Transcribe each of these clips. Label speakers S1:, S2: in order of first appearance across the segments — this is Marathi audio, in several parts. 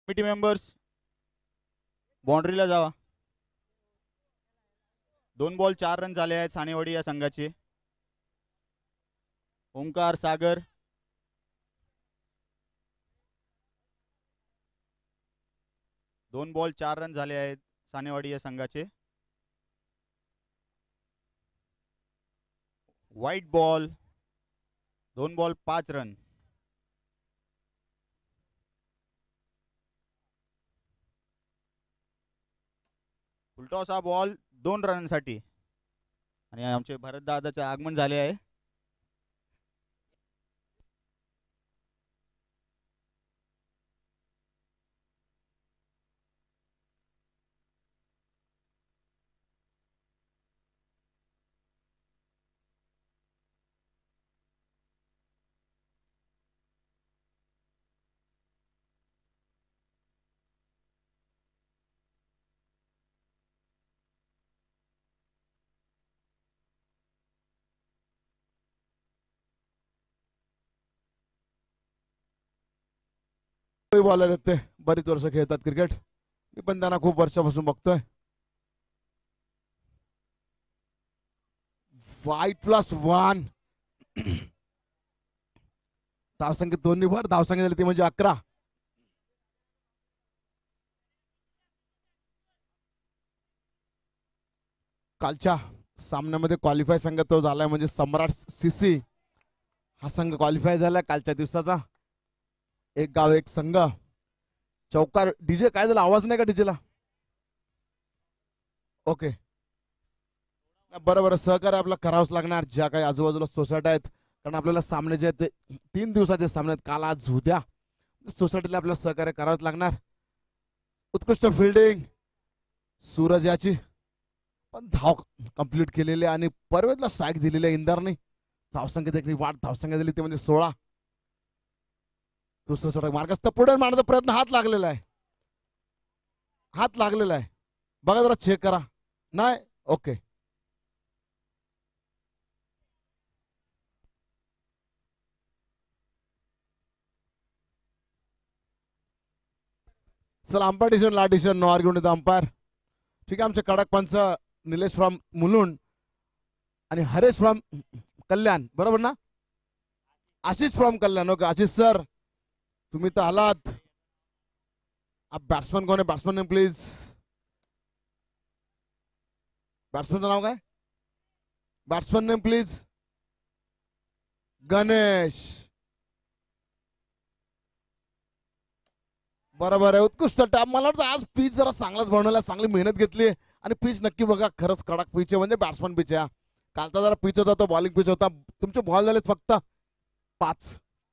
S1: कमिटी मेंबर्स बाउंड्रीला जावा. 2 बॉल 4 रन झाले आहेत सानेवाडी या संघाचे. ओंकार सागर 2 बॉल 4 रन झाले आहेत सानेवाडी या संघाचे. White ball 2 ball 5 run. Full toss हा बॉल 2 रनांसाठी आणि आमचे भरत दादाचे आगमन झाले आहे.
S2: बॉलर आहेत ते बरीच वर्ष खेळतात क्रिकेट. मी पण त्यांना खूप वर्षापासून बघतोय. +1 धावसंख्या दोन्ही भर धावसंख्या झाली ती म्हणजे 11. कालच्या सामन्यामध्ये क्वालिफाय संघ तो झालाय म्हणजे सम्राट सीसी हा संघ क्वालिफाय झाला कालच्या दिवसाचा. एक गाव एक संघ. चौकार डीजे काय झालं आवाज नाही का डीजेला? ओके बरोबर सहकार्य आपल्याला करावंच लागणार ज्या काही आजूबाजूला सोसायटी आहेत कारण आपल्याला सामने जे आहेत ते 3 दिवसाचे सामने आहेत काल आज उद्या. सोसायटीला आपल्याला सहकार्य करावंच लागणार. उत्कृष्ट फिल्डिंग सूरज याची पण धाव कंप्लीट केलेली आणि परवेदला स्ट्राईक दिलेली आहे इंदरने. धावसंख्या देखील वाढ धावसंख्या दिली ते म्हणजे 16. दुसरं षटक मार्गस्थ पुढे मारण्याचा प्रयत्न हात लागलेला आहे. हात लागलेला आहे बघा जरा चेक करा. नाही ओके चला अंपायर डिसिजन ला decision no argument with umpire. ठीक आहे आमचे कडक पंच निलेश फ्रॉम मुलुंड आणि हरेश फ्रॉम कल्याण बरोबर ना? Ashish from Kalyan. Okay Ashish sir तुम्ही तर आलात. बॅट्समन कोण आहे? Batsman name please. बॅट्समनचं नाव काय? Batsman name please. गणेश बरोबर आहे. उत्कृष्ट टॅप. मला वाटतं आज पिच जरा चांगलाच बनवला चांगली मेहनत घेतली आणि पिच नक्की बघा खरंच कडक पिच आहे म्हणजे बॅट्समन पिच आहे. कालचा जरा पिच होता तो बॉलिंग पिच होता. तुमचे बॉल झाले फक्त 5.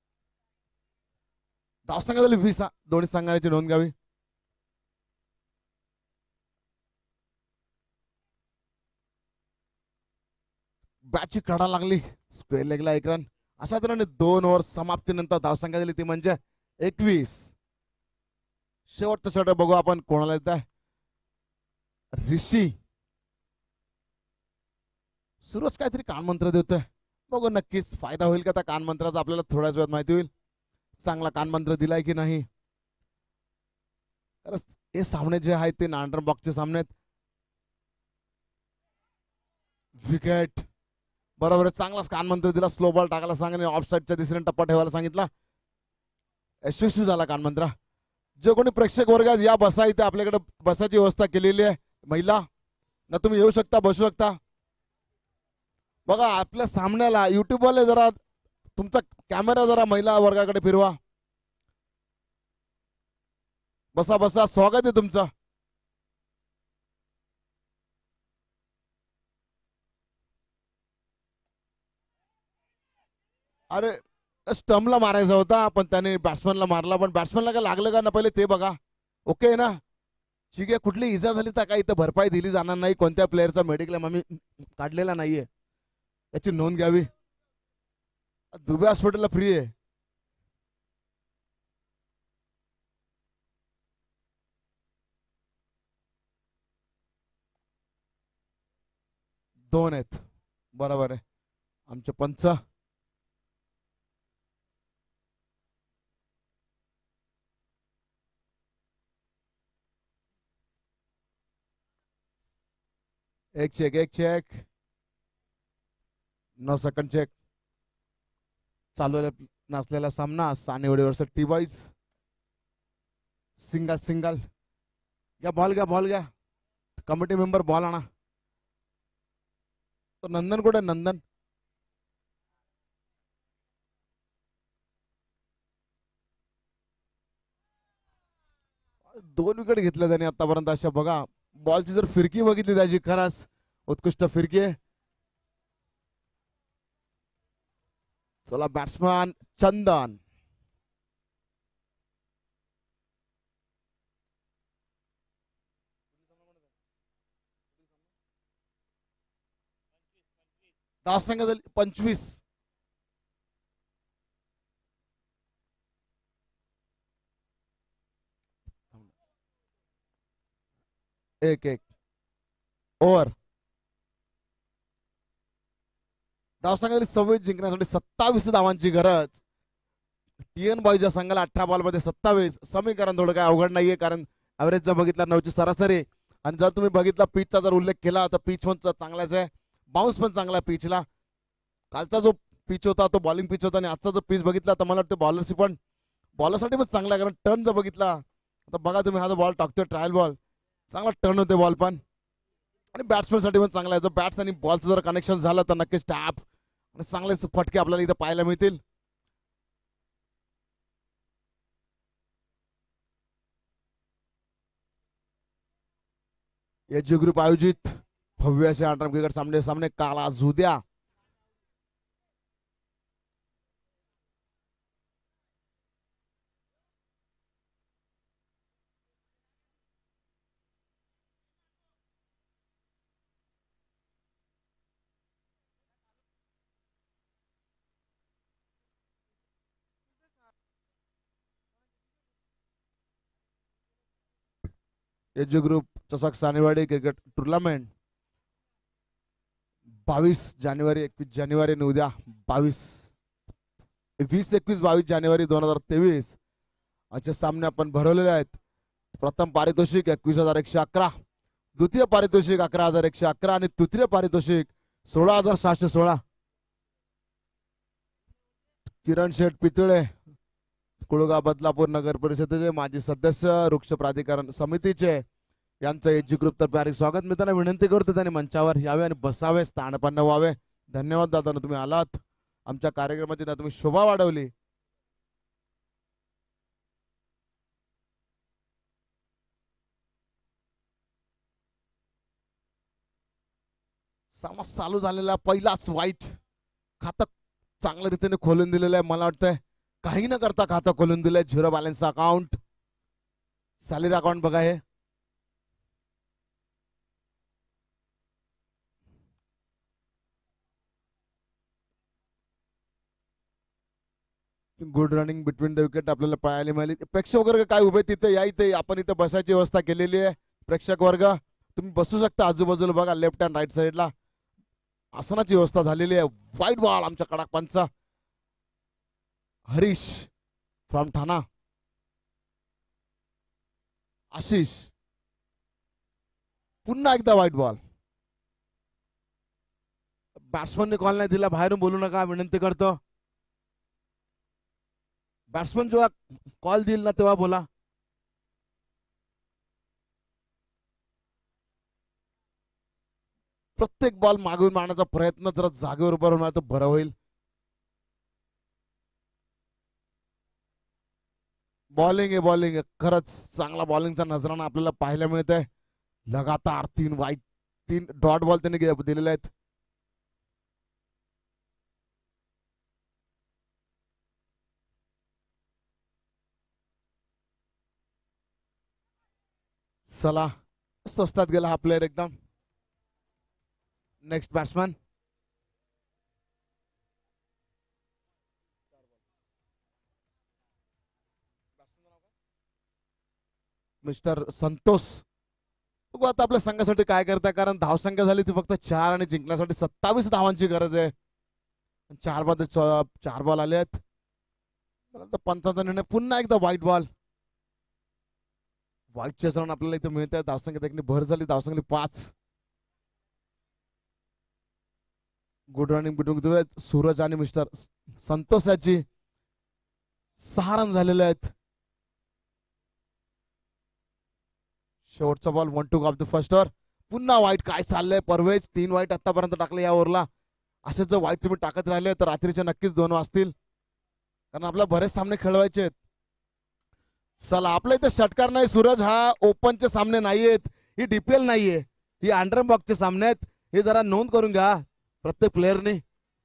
S2: धावसंख्या झाली 20. दोन्ही संघाची नोंद घ्यावी. बॅटची कडा लागली स्क्वेअर लेगला 1 रन. अशा तऱ्हेने 2 ओव्हर समाप्तीनंतर धावसंख्या झाली ती म्हणजे 21. शेवटचं षटक बघू आपण कोणाला येत आहे. ऋषी सुरज काहीतरी कानमंत्र देतोय बघू नक्कीच फायदा होईल का त्या कानमंत्राचा आपल्याला थोड्याच वेळात माहिती होईल. चांगला कानमंत्र दिलाय की नाही. हे सामने जे आहेत ते नांडर बॉक्सचे सामने आहेत. विकेट बरोबर आहे. चांगलाच कानमंत्र दिला. स्लो बॉल टाकायला सांगितलं ऑफ साईडच्या दिशेने टप्पा ठेवायला सांगितला. यशस्वी झाला कानमंत्र. जे कोणी प्रेक्षक वर्ग या बसा इथे आपल्याकडे बसाची व्यवस्था केलेली आहे. महिला ना तुम्ही येऊ शकता बसू शकता. बघा आपल्या सामन्याला युट्यूब वाले जरा तुमचा कॅमेरा जरा महिला वर्गाकडे फिरवा. बसा बसा स्वागत आहे तुमचं. अरे स्टंपला मारायचा होता पण त्याने बॅट्समॅनला मारला पण बॅट्समॅनला काय लागलं का ना पहिले ते बघा. ओके आहे ना? ठीक आहे. कुठली इजा झाली तर काही इथं भरपाई दिली जाणार नाही. कोणत्या प्लेअरचा मेडिक्लेम आम्ही काढलेला नाहीये याची नोंद घ्यावी. दुबे हॉस्पिटलला फ्री आहे. दोन आहेत बरोबर आहे. आमचे पंच एक चेक 9 सेकंड चेक चालू नसलेला सामना Sane versus T boys single घ्या बॉल घ्या कमिटी मेंबर बॉल आणा तो नंदन कुठे नंदन दोन विकेट घेतल्या त्याने आतापर्यंत अशा बघा बॉलची जर फिरकी बघितली त्याची खरंच उत्कृष्ट फिरकी आहे चला बॅट्समॅन चंदन धावसंख्या झाली 25 एक ओव्हर धावसंख्या झाली 26 जिंकण्यासाठी 27 धावांची गरज टीएन बॉयच्या संघाला 18 बॉल मध्ये 27 समीकरण थोडं काय अवघड नाहीये कारण ऍव्हरेज जर बघितला 9 ची सरासरी आणि जर तुम्ही बघितला पिचचा जर उल्लेख केला तर पिच पण चांगलाच आहे बाउन्स पण चांगला आहे पिचला कालचा जो पिच होता तो बॉलिंग पिच होता आणि आजचा जो पिच बघितला तर मला वाटतं बॉलरशी पण बॉलरसाठी पण चांगला आहे कारण टर्न जर बघितला तर बघा तुम्ही हा जो बॉल टाकतोय ट्रायल बॉल चांगला टर्न होते बॉल पण आणि बॅट्समॅन साठी पण चांगला आहे जर बॅट्स आणि बॉलचं जर कनेक्शन झालं तर नक्कीच टॅप आणि चांगले फटके आपल्याला इथं पाहायला मिळतील एजी ग्रुप आयोजित भव्य असे अंडर क्रिकेट सामने काल आज उद्या एजी ग्रुप चषक सानेवाडी क्रिकेट टुर्नामेंट 22 जानेवारी 21 जानेवारी आणि उद्या 20-21-22 जानेवारी 2023 असे सामने आपण भरवलेले आहेत प्रथम पारितोषिक 21,111 द्वितीय पारितोषिक 11,111 आणि तृतीय पारितोषिक 16,716 किरण शेठ पितळे कुळगाव बदलापूर नगर परिषदेचे माजी सदस्य वृक्ष प्राधिकरण समितीचे यांचं एजी ग्रुप तर्फे हार्दिक स्वागत मी त्यांना विनंती करतो त्यांनी मंचावर यावे आणि बसावे स्थानपन्न व्हावे धन्यवाद दादा तुम्ही आलात आमच्या कार्यक्रमाची तुम्ही शोभा वाढवली सामना चालू झालेला पहिलाच वाईट खातं चांगल्या रीतीने खोलून दिलेलं आहे मला वाटतंय काही न करता खातं खोलून दिलंय 0 बॅलन्स अकाउंट सॅलरी अकाउंट बघा हे good running between the wicket आपल्याला पाहायला मिळाली प्रेक्षक वर्ग काय उभे तिथे या इथे आपण इथे बसायची व्यवस्था केलेली आहे प्रेक्षक वर्ग तुम्ही बसू शकता आजूबाजूला बघा लेफ्ट अँड राईट साईडला आसनाची व्यवस्था झालेली आहे वाईट बॉल आमच्या कडक पंच हरीश फ्रॉम ठाणा आशिष पुन्हा एकदा व्हाईट बॉल बॅट्समनने कॉल नाही दिला बाहेरून बोलू नका विनंती करतो बॅट्समन जेव्हा कॉल देईल ना तेव्हा बोला प्रत्येक बॉल मागून मारण्याचा प्रयत्न जरा जागेवर उभं राहून तर बरं होईल बॉलिंग आहे खरंच चांगला बॉलिंगचा नजराणा आपल्याला पाहायला मिळत आहे लगातार 3 वाईट 3 डॉट बॉल त्यांनी दिलेले आहेत चला स्वस्तात गेला हा प्लेअर एकदम नेक्स्ट बॅट्समॅन मिस्टर संतोष बघू आता आपल्या संघासाठी काय करताय कारण धावसंख्या झाली ती फक्त 4 आणि जिंकण्यासाठी 27 धावांची गरज आहे 4 बॉल आले आहेत पंचांचा निर्णय पुन्हा एकदा व्हाईट बॉल व्हाईटच्या सण आपल्याला इथे मिळत आहे धावसंख्या देखील भर झाली धावसंख्या 5 गुड रनिंग बिटवीन सूरज आणि मिस्टर संतोष याची 6 रन झालेले आहेत. शेवटचा ball 1-2 of the first over. पुन्हा वाईट. काय चाललंय परवेज? 3 वाईट आतापर्यंत टाकले या ओव्हरला. असे जर वाईट तुम्ही टाकत राहिले तर रात्रीचे नक्कीच 2 वाजतील, कारण आपल्या बरेच सामने खेळवायचे आहेत. चला, आपल्या इथे षटकार नाही सूरज. हा ओपनचे सामने नाहीयेत, ही डीपीएल नाहीये, ही अंडर बॉक्सचे सामने आहेत. हे जरा नोंद करून घ्या प्रत्येक प्लेअरने.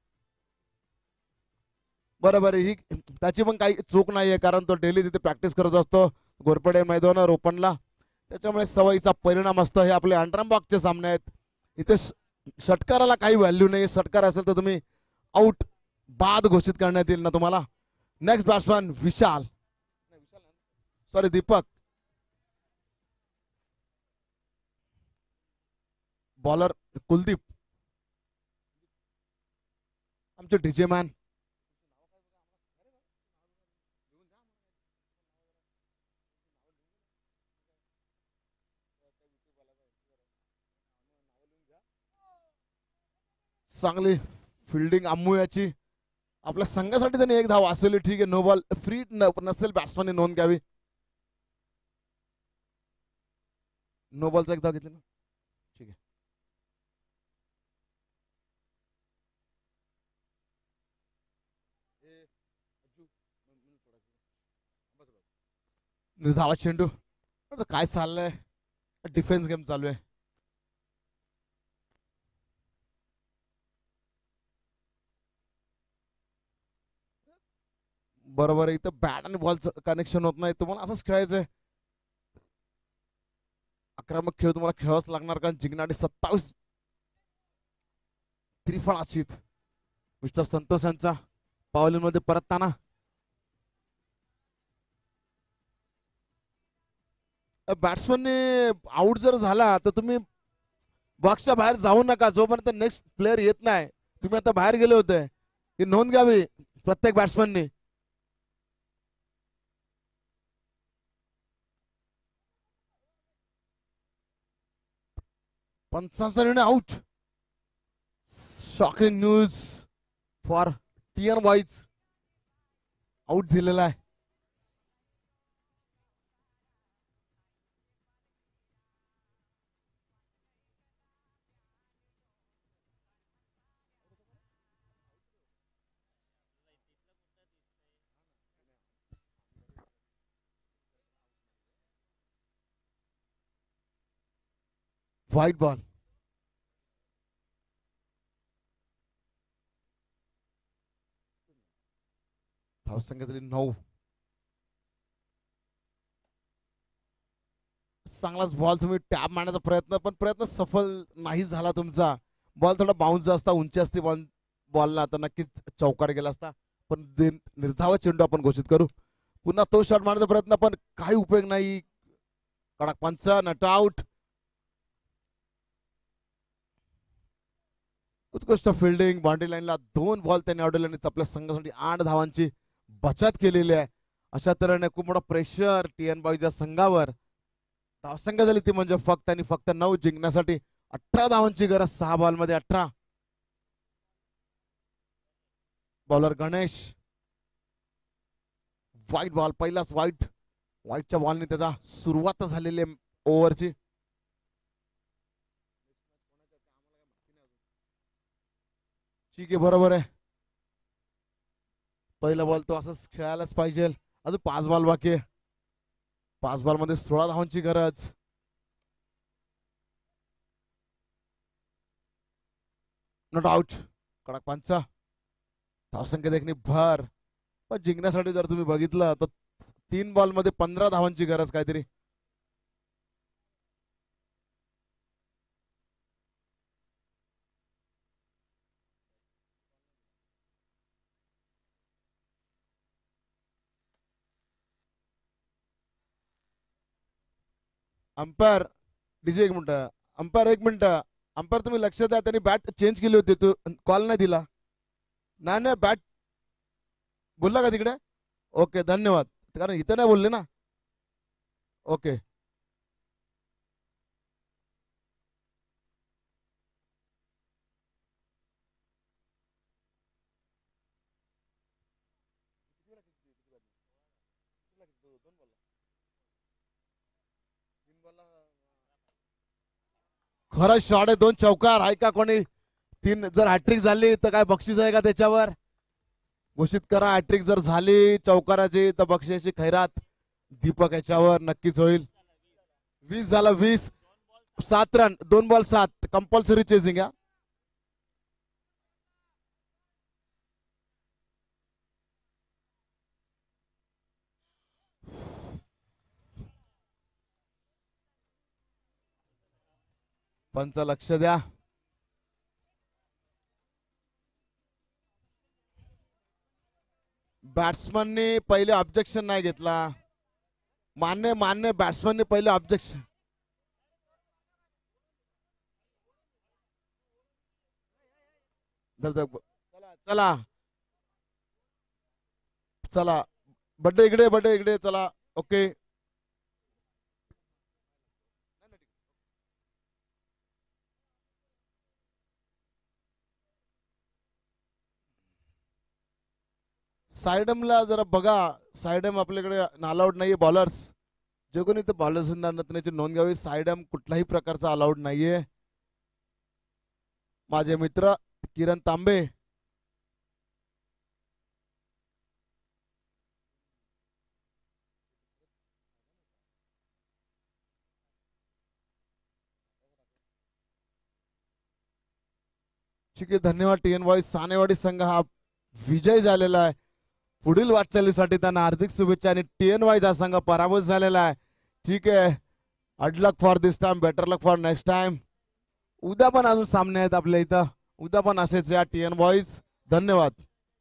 S2: बरोबर, ही त्याची पण काही चूक नाहीये, कारण तो डेली तिथे प्रॅक्टिस करत असतो घोरपडे मैदानावर ओपनला. त्याच्यामुळे सवयीचा परिणाम असतो. हे आपले अंडर बॉक्सचे सामने आहेत. इथे षटकाराला काही व्हॅल्यू नाही. षटकार असेल तर तुम्ही आउट, बाद घोषित करण्यात येईल ना तुम्हाला. Next batsman Vishal, sorry Deepak. Bowler Kuldeep, आमचे डीजे मॅन. चांगली फिल्डिंग अम्मू याची. आपल्या संघासाठी त्यांनी एक धाव वाचवली. ठीक आहे, नो बॉल. फ्री नसेल बॅट्समॅनने नोंद घ्यावी. नो बॉलचा एक धाव घेतली ना, ठीक आहे. धावा चेंडू. काय चाललंय? डिफेन्स गेम चालू आहे. बरोबर आहे. इथं बॅट आणि बॉलचं कनेक्शन होत नाही. तुम्हाला असंच खेळायचंय. आक्रमक खेळ तुम्हाला खेळावाच लागणार, कारण जिंकणारी 27 त्रिफळाचीत मिस्टर संतोष यांचा पावलीमध्ये परतताना. बॅट्समनने आउट जर झाला तर तुम्ही बॉक्सच्या बाहेर जाऊ नका जोपर्यंत नेक्स्ट प्लेअर येत नाही. तुम्ही आता बाहेर गेले होते, ही नोंद घ्यावी प्रत्येक बॅट्समनने. पंचांचा निर्णय out. Shocking news for TN boys. Out दिलेला आहे. White ball. धावसंख्या झाली 9. चांगलाच बॉल तुम्ही टॅप मारण्याचा प्रयत्न सफल नाही झाला तुमचा. बॉल थोडा बाउन्स असता, उंची असते बॉलला, तर नक्कीच चौकार गेला असता. पण निर्धाव चेंडू आपण घोषित करू. पुन्हा तो शॉट मारण्याचा प्रयत्न, पण काही उपयोग नाही. कडक पंच, नट आउट. उत्कृष्ट फिल्डिंग. बाउंड्री लाईनला 2 बॉल त्यांनी अडवल्याने आपल्या संघासाठी 8 धावांची बचत केलेली आहे. अशा तऱ्हेने खूप मोठा प्रेशर टीएन बॉईजच्या संघावर. धावसंख्या झाली ती म्हणजे फक्त आणि फक्त 9. जिंकण्यासाठी 18 धावांची गरज. 6 बॉलमध्ये 18. बॉलर गणेश. व्हाईट बॉल, पहिलाच व्हाईट. व्हाईटच्या बॉलने त्याचा सुरुवात झालेली आहे ओव्हरची. ठीक आहे, बरोबर आहे. पहिला बॉल तो असंच खेळायलाच पाहिजे. अजून 5 बॉल बाकी आहे. 5 बॉल मध्ये 16 धावांची गरज. Not out. कडक पंच. धावसंख्या देखणी भर. पण जिंकण्यासाठी जर तुम्ही बघितलं तर 3 बॉल मध्ये 15 धावांची गरज काहीतरी. अंपायर, डीजे एक मिनिट. अंपायर एक मिनिट. अंपायर तुम्ही लक्ष द्या, त्यांनी बॅट चेंज केली होती, तू कॉल नाही दिला. नाही नाही, बॅट बोलला का तिकडे? ओके, धन्यवाद. कारण इथं नाही बोलले ना. ओके. खरं शॉट आहे, 2 चौकार आहे का कोणी? 3 जर हॅट्रिक झाली तर काय बक्षीस आहे का त्याच्यावर? घोषित करा. हॅट्रिक जर झाली चौकाराची तर बक्षिसाची खैरात दीपक याच्यावर नक्कीच होईल. 20 झालं, 20. 7 रन, 2 बॉल 7. कंपल्सरी चेसिंग या. पंच लक्ष द्या. बॅट्समनने पहिले ऑब्जेक्शन नाही घेतला. मान्य मान्य, बॅट्समनने पहिले ऑब्जेक्शन. चला चला चला, बड्डे इकडे चला. ओके, सायडमला जरा बघा. सायडम आपल्याकडे अलाउड नाहीये. बॉलर्स जे कोणी इथे बॉलर्स त्याची नोंद घ्यावी. सायडम कुठल्याही प्रकारचा अलाउड नाहीये. माझे मित्र किरण तांबे, ठीक आहे, धन्यवाद. टीएन बॉईज सानेवाडी संघ हा विजय झालेला आहे. पुढील वाटचालीसाठी त्यांना हार्दिक शुभेच्छा. आणि टीएन वाईज हा संघ पराभूत झालेला आहे. ठीक आहे, good luck for this time, better luck for next time. उद्या पण अजून सामने आहेत आपल्या इथं. उद्या पण असेच या टीएन बॉईज. धन्यवाद.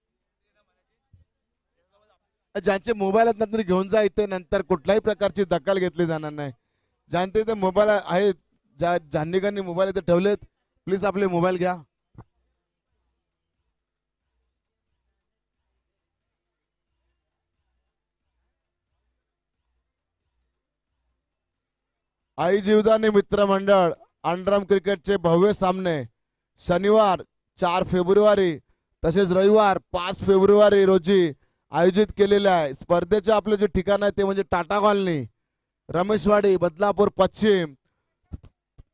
S2: ज्यांचे मोबाईल आहेत ना तरी घेऊन जा इथे. नंतर कुठल्याही प्रकारची दखल घेतली जाणार नाही. ज्यांचे इथे मोबाईल आहेत, ज्यांनी मोबाईल इथे ठेवलेत, प्लीज आपले मोबाईल घ्या. आई जीवदानी मित्रमंडळ अंडरआर्म क्रिकेटचे भव्य सामने शनिवार 4 फेब्रुवारी तसेच रविवार 5 फेब्रुवारी रोजी आयोजित केलेले आहे. स्पर्धेचे आपले जे ठिकाण आहे ते म्हणजे टाटा कॉलनी, रमेशवाडी, बदलापूर पश्चिम.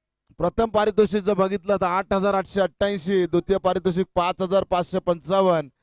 S2: प्रथम पारितोषिक जर बघितलं तर 8,888, द्वितीय पारितोषिक 5,555,